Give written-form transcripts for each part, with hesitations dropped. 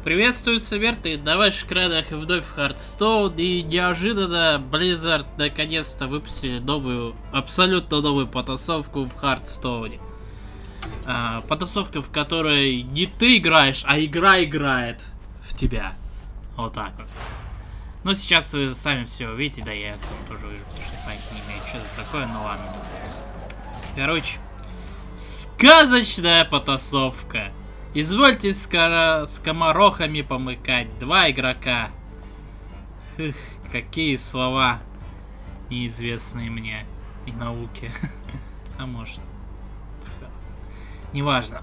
Приветствую, Саберты, на ваших экранах вновь Hearthstone, и неожиданно Blizzard наконец-то выпустили новую, абсолютно новую потасовку в Hearthstone. Потасовка, в которой не ты играешь, а игра играет в тебя. Вот так вот. Но сейчас вы сами все увидите, да я сам тоже вижу, потому что я не имею, что это такое, ну ладно. Короче, сказочная потасовка. Извольте с комарохами помыкать. 2 игрока. Эх, какие слова неизвестные мне и науке. А может. Неважно.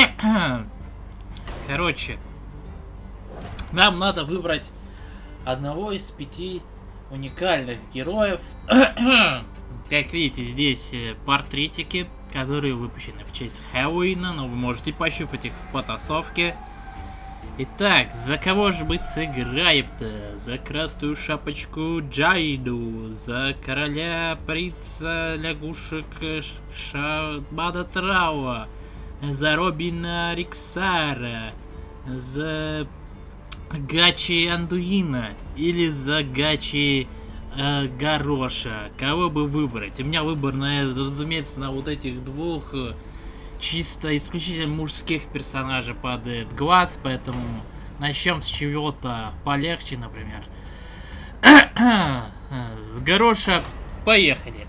Короче. Нам надо выбрать одного из 5 уникальных героев. Как видите, здесь портретики, которые выпущены в честь Хэллоуина, но вы можете пощупать их в потасовке. Итак, за кого же мы сыграем-то? За красную шапочку Джайду, за короля принца лягушек Шамана Трауа, за Робина Риксара, за Гачи Андуина или за Гачи Гороша. Кого бы выбрать? У меня выбор, разумеется, на вот этих двух чисто исключительно мужских персонажей падает глаз, поэтому начнем с чего-то полегче, например. С Гороша поехали.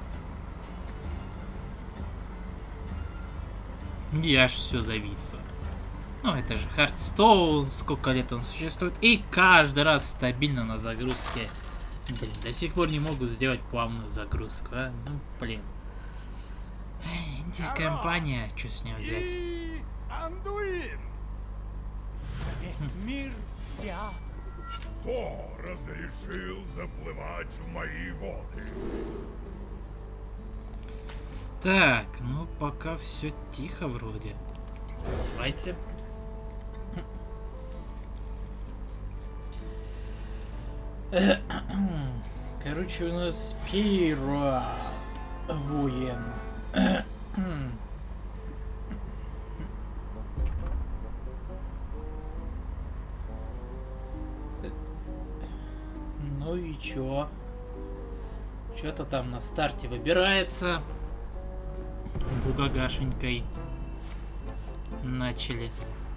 Я аж все зависло. Ну, это же Hearthstone, сколько лет он существует, и каждый раз стабильно на загрузке. Блин, до сих пор не могут сделать плавную загрузку, а? Ну, блин. Индия-компания, что с ней взять? Андуин! Весь мир тебя. Кто разрешил заплывать в мои воды? Так, ну пока все тихо вроде. Давайте. Короче, у нас пират воин. Ну и чё? Что-то там на старте выбирается. Бугагашенькой начали.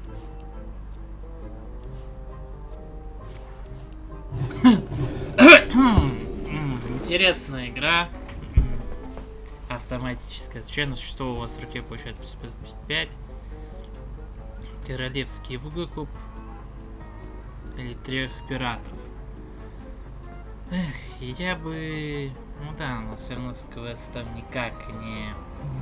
Интересная игра. Автоматическая. Случайно что у вас в руке получается 5. Королевский выкуп. Или 3 пиратов. Эх, я бы... Ну да, но все равно с квестом никак не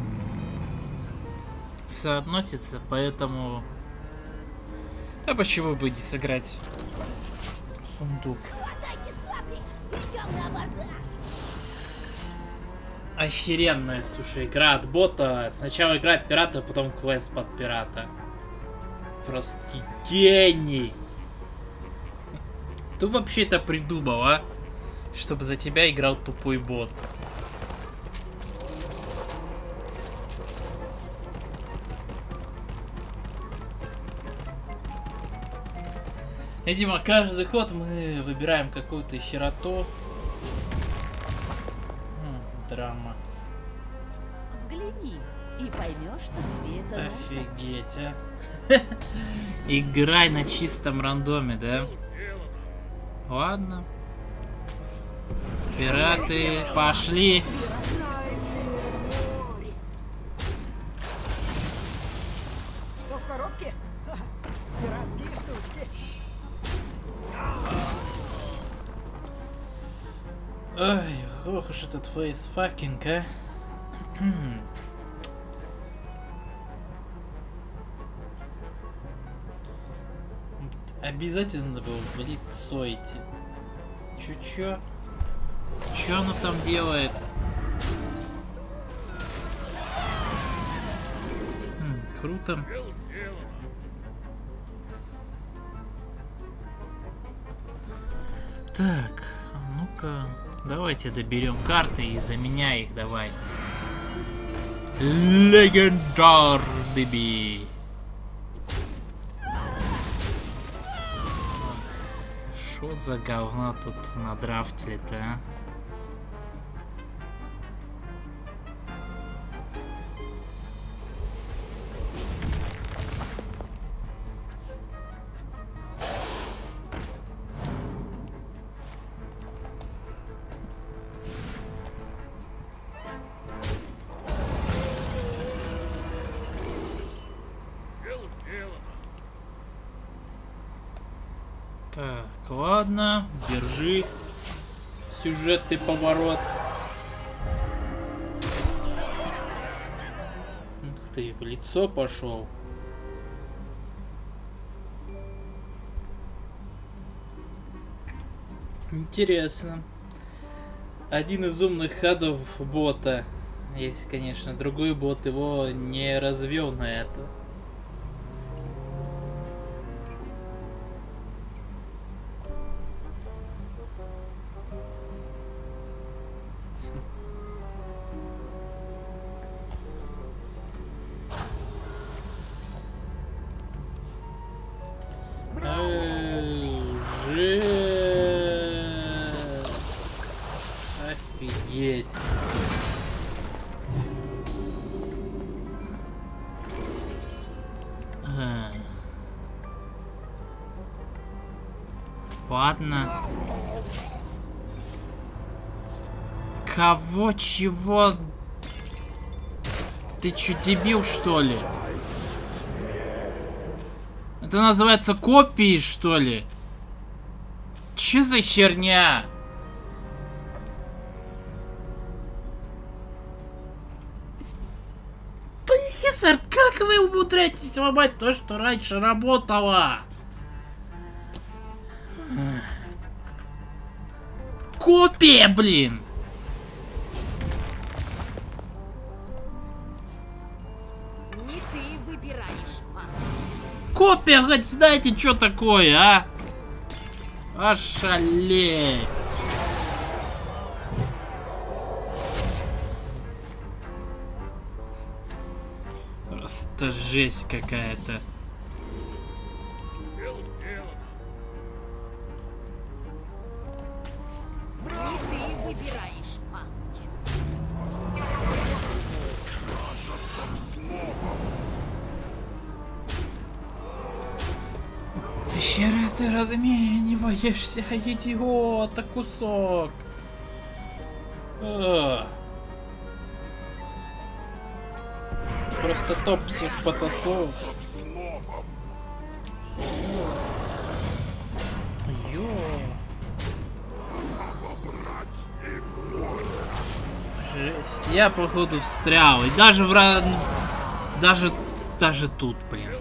соотносится, поэтому... А почему бы не сыграть сундук? Охеренная, слушай, игра от бота. Сначала играть пирата, потом квест под пирата. Просто гений. Кто вообще это придумал, а? Чтобы за тебя играл тупой бот. Видимо, каждый ход мы выбираем какую-то хероту. Драма. Взгляни и поймешь, что тебе это офигеть, а. Играй на чистом рандоме, да? Ладно. Пираты, пошли. Что в коробке? Пиратские штучки. Ой, ох уж этот фейсфакинг, а. Обязательно надо было в лицо идти. Чё? Чё оно там делает? Круто. Так, ну-ка, давайте доберем карты и заменяй их, давай. Легендар, baby. Шо за говно тут надрафтили-то, а? Так, ладно, держи сюжетный поворот. Ух ты, в лицо пошел. Интересно. Один из умных ходов бота. Есть, конечно, другой бот его не развел на это. Офигеть. Ладно. Кого, чего? Ты чё, дебил, что ли? Это называется копией, что ли? Чё за херня? Профессор, как вы умудряетесь ломать то, что раньше работало? Копия, блин! Не ты выбираешь, папа. Копия, хоть знаете, что такое, а? Ошалеть! Просто жесть какая-то. Не ты выбираешь, папа. Хера ты размениваешься, идиота, кусок. Просто топ всех потасов. Ё. Жесть, я походу встрял. И даже даже тут, блин.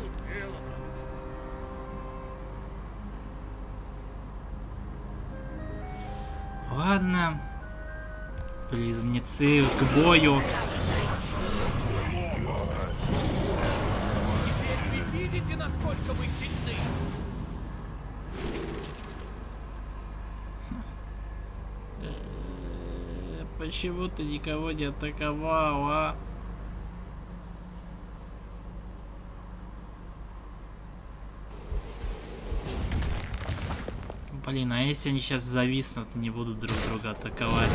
Ладно. Близнецы к бою. Видите, насколько вы сильны? Почему ты никого не атаковал, а? Блин, а если они сейчас зависнут и не будут друг друга атаковать?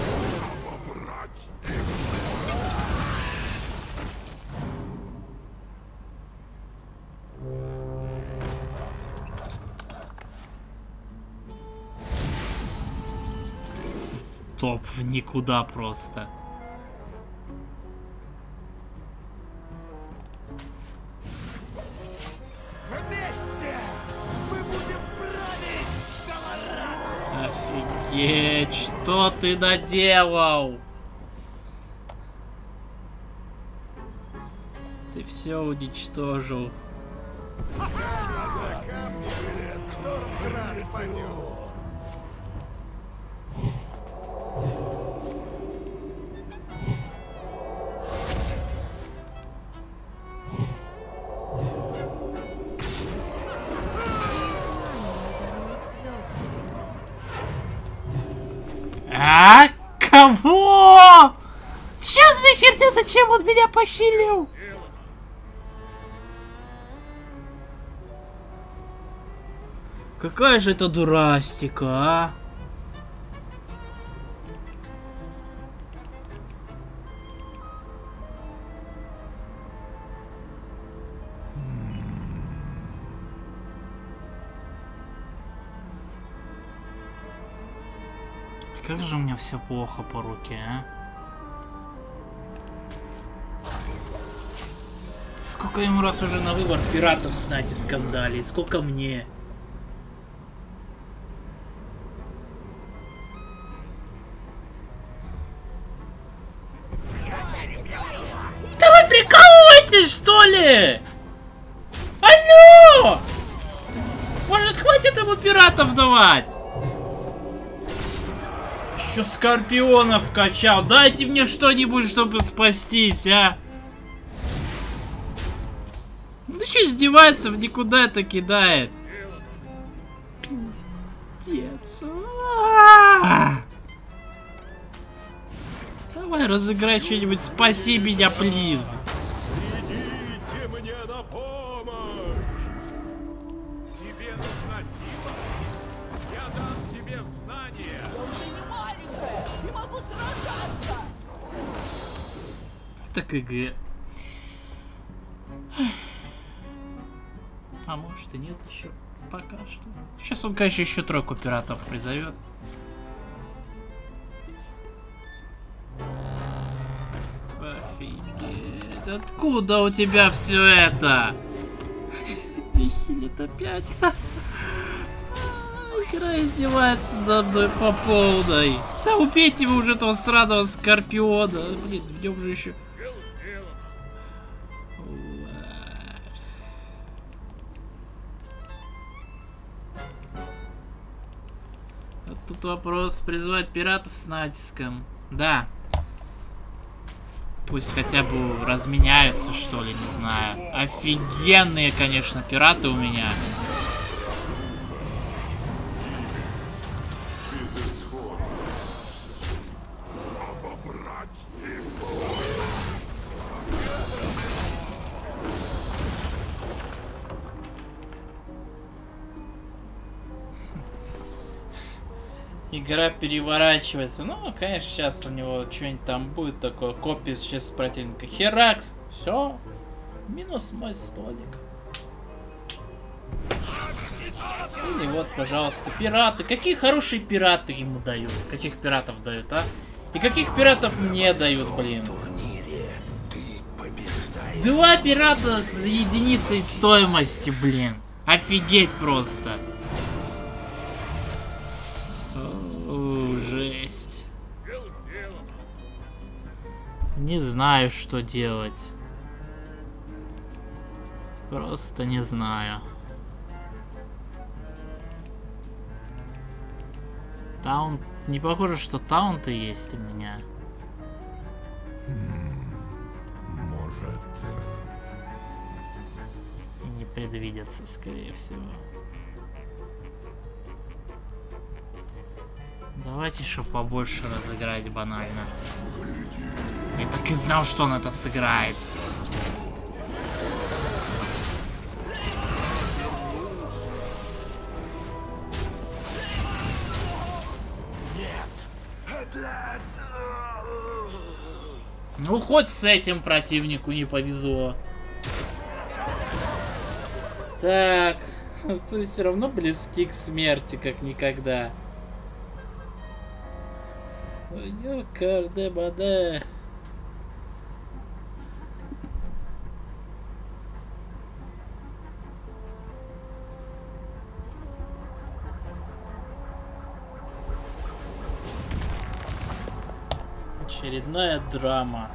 Топ в никуда просто. Вместе мы будем править Колорадо! Офигеть, что ты наделал? Ты все уничтожил. Штормград падет. А? Кого? Что за херня? Зачем он меня похилил? Какая же это дурастика, а? Как же у меня все плохо по руке, а? Сколько ему раз уже на выбор пиратов с натиском дали, сколько мне? Да вы прикалываетесь, что ли? Алло! Может, хватит ему пиратов давать? Еще скорпионов качал. Дайте мне что-нибудь, чтобы спастись, а? Ну что, издевается, в никуда это кидает. Пиздец. Давай, разыграй что-нибудь, спаси меня, плиз. Идите мне на помощь! Тебе нужна сила. Я дам тебе знания. Маленькая, не могу сражаться. Это КГ. А может и нет еще. Пока что. Сейчас он, конечно, еще тройку пиратов призовет. Офигеть. Откуда у тебя все это? Хилит опять. Игра издевается над мной по полной. Да убейте вы уже этого сраного скорпиона. Блин, в нем же еще. Вот тут вопрос: призвать пиратов с натиском. Да. Пусть хотя бы разменяются, что ли, не знаю. Офигенные, конечно, пираты у меня. Игра переворачивается. Ну, конечно, сейчас у него что-нибудь там будет такое. Копия сейчас с противника. Херакс. Все. Минус мой столик. И вот, пожалуйста, пираты. Какие хорошие пираты ему дают? Каких пиратов дают, а? И каких пиратов мне дают, блин? Два пирата с единицей стоимости, блин. Офигеть просто. Жесть. Не знаю, что делать. Просто не знаю. Таунт. Не похоже, что таунты есть у меня. Может... И не предвидятся, скорее всего. Давайте еще побольше разыграть банально. Я так и знал, что он это сыграет. Ну, хоть с этим противнику не повезло. Так, вы все равно близки к смерти, как никогда. Ёкар-де-баде. Очередная драма.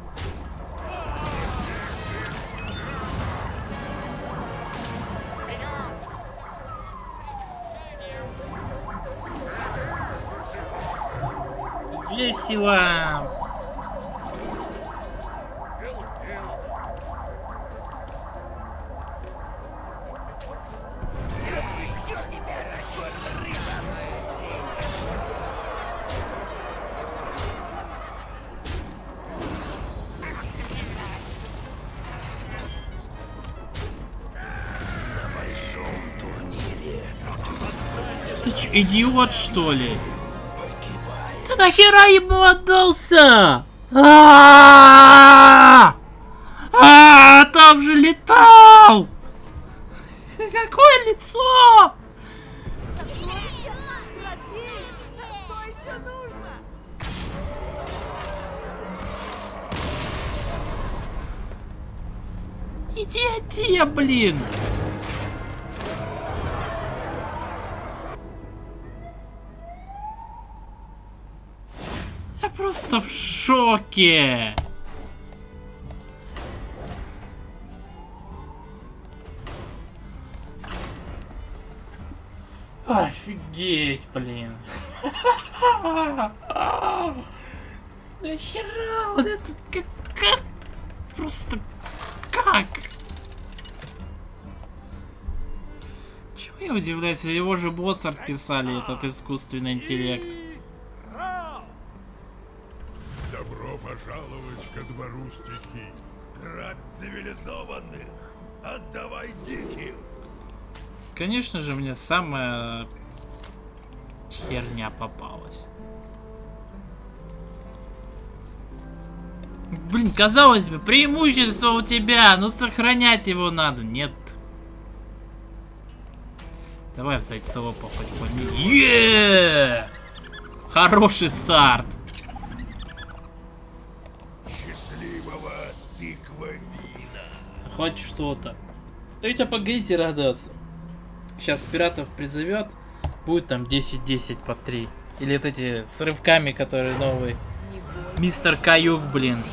Весело. Идиот, что ли? Ты нахера ему отдался? А, там же летал! Какое лицо? Что еще нужно? Идиотия, блин! Я просто в шоке! Офигеть, блин! Нахера вот это как? Просто как? Чего я удивляюсь? Его же Моцарт писали, этот искусственный интеллект. Добро пожаловать ко двору стихий. Грабь цивилизованных, отдавай диким. Конечно же, мне самая херня попалась. Блин, казалось бы, преимущество у тебя, но сохранять его надо. Нет. Давай в Зайцева походим. Хороший старт. Счастливого тыквовина. Хоть что-то. Давайте погодите радоваться. Сейчас пиратов призовет. Будет там 10-10 по 3. Или вот эти с рывками, которые новые. Мистер Каюк, блин.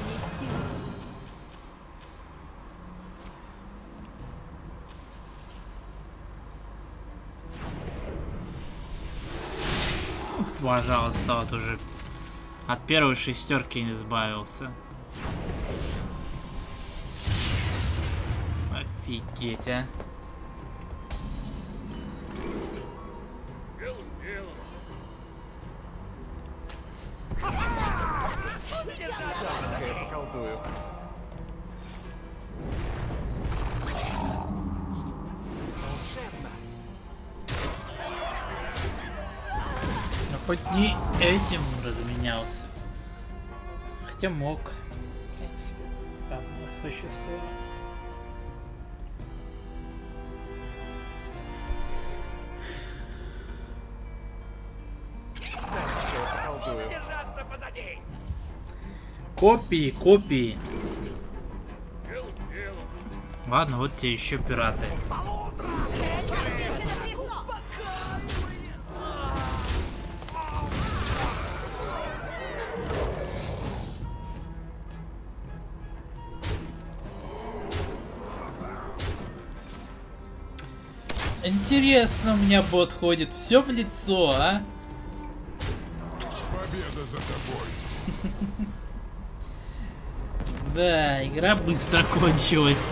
Пожалуйста, вот уже от первой шестерки не избавился. Офигеть, а. Но хоть не этим разменялся. Хотя мог. Там существо. Копии, копии. Ладно, вот тебе еще пираты. Интересно, у меня бот ходит. Все в лицо, а? Победа за тобой. Да, игра быстро кончилась.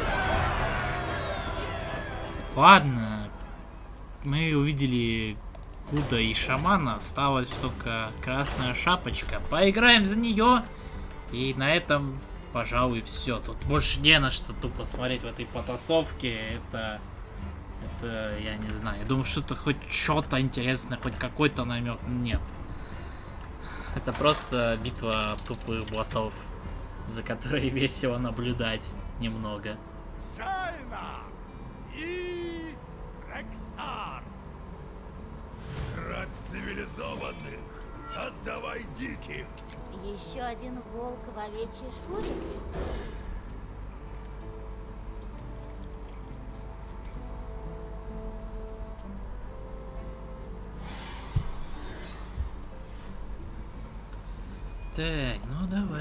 Ладно. Мы увидели Куда и Шамана. Осталась только Красная Шапочка. Поиграем за нее. И на этом, пожалуй, все. Тут больше не на что тупо смотреть в этой потасовке. Это я не знаю. Я думаю, что-то хоть что-то интересное, хоть какой-то намек. Нет. Это просто битва тупых ботов, за которой весело наблюдать немного. Шайна и Рексар. Грабь цивилизованных, отдавай диким. Еще один волк в овечьей шкуре? Так, ну давай.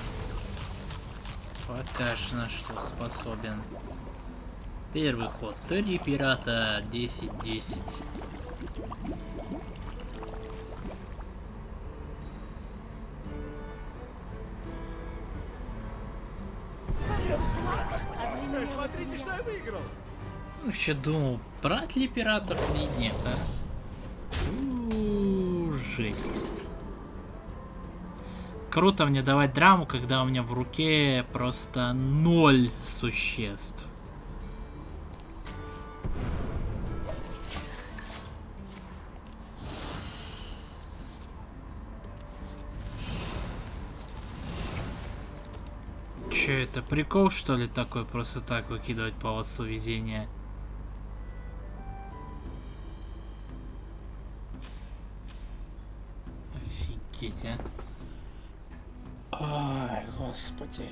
Покажешь, на что способен. Первый ход. 3 пирата, 10-10. Смотрите, что я выиграл. Еще думал, брать ли пиратов или нет, а? Жесть. Круто мне давать драму, когда у меня в руке просто 0 существ. Че это, прикол что ли такой, просто так выкидывать полосу везения? Офигеть, а. Ой, господи.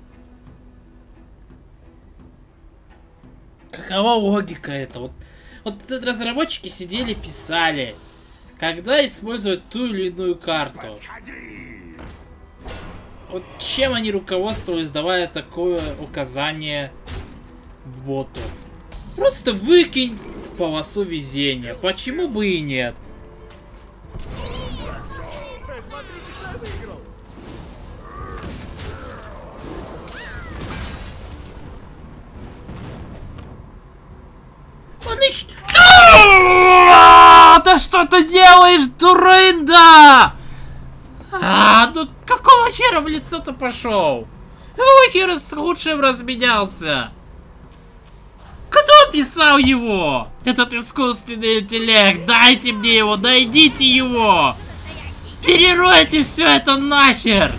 Какова логика это? Вот разработчики сидели, писали, когда использовать ту или иную карту. Вот чем они руководствовались, давая такое указание боту? Просто выкинь полосу везения. Почему бы и нет? Смотрите, что я выиграл. Да что ты делаешь, дурында? Ну какого хера в лицо-то пошел? Какого хера с худшим разменялся? Кто писал его? Этот искусственный интеллект. Дайте мне его, найдите его. Переройте все это нахер.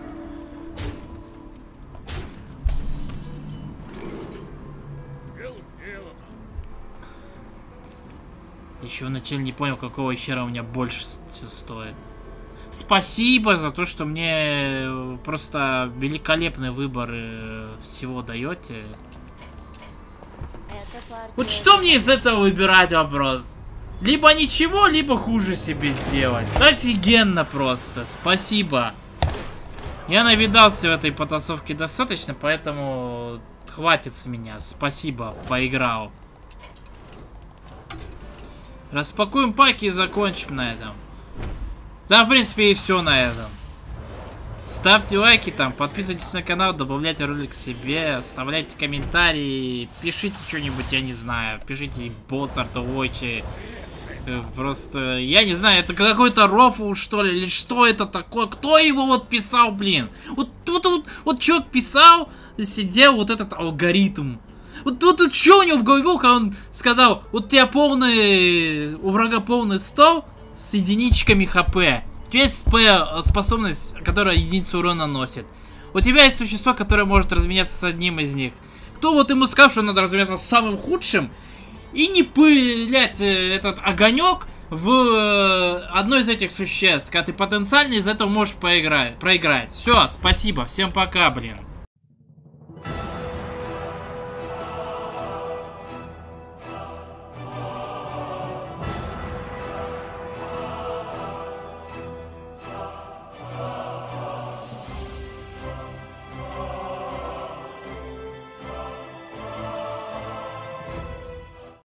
Еще вначале не понял, какого хера у меня больше стоит. Спасибо за то, что мне просто великолепный выбор всего даете. Вот что мне из этого выбирать, вопрос? Либо ничего, либо хуже себе сделать. Офигенно просто. Спасибо. Я навидался в этой потасовке достаточно, поэтому хватит с меня. Спасибо, поиграл. Распакуем паки и закончим на этом. Да, в принципе, и все на этом. Ставьте лайки там, подписывайтесь на канал, добавляйте ролик себе, оставляйте комментарии, пишите что-нибудь, я не знаю. Пишите Боцарт, Уочи. Просто, я не знаю, это какой-то рофл, что ли, или что это такое? Кто его вот писал, блин? Вот человек писал, сидел вот этот алгоритм. Вот что у него в голове было, когда он сказал, вот у тебя полный, у врага полный стол с единичками хп. У тебя есть способность, которая единицу урона наносит. У тебя есть существо, которое может разменяться с одним из них. Кто вот ему сказал, что надо разменяться с самым худшим и не пылять этот огонек в одно из этих существ, когда ты потенциально из этого можешь проиграть. Все, спасибо, всем пока, блин.